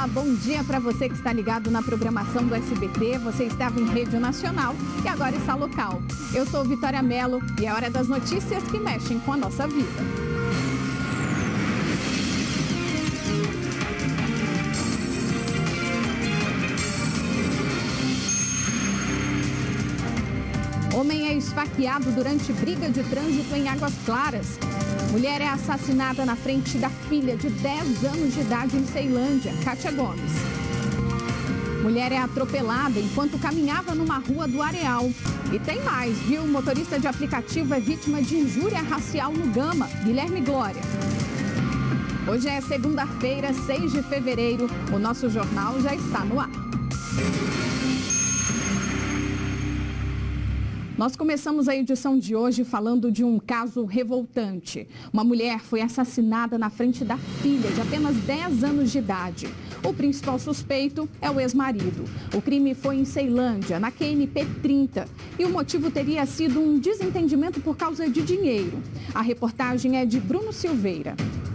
Olá, bom dia para você que está ligado na programação do SBT. Você estava em rede nacional e agora está local. Eu sou Vitória Mello e é hora das notícias que mexem com a nossa vida. Homem é esfaqueado durante briga de trânsito em Águas Claras. Mulher é assassinada na frente da filha de 10 anos de idade em Ceilândia, Kátia Gomes. Mulher é atropelada enquanto caminhava numa rua do Areal. E tem mais, viu? O motorista de aplicativo é vítima de injúria racial no Gama, Guilherme Glória. Hoje é segunda-feira, 6 de fevereiro. O nosso jornal já está no ar. Nós começamos a edição de hoje falando de um caso revoltante. Uma mulher foi assassinada na frente da filha, de apenas 10 anos de idade. O principal suspeito é o ex-marido. O crime foi em Ceilândia, na QNP 30. E o motivo teria sido um desentendimento por causa de dinheiro. A reportagem é de Bruno Silveira.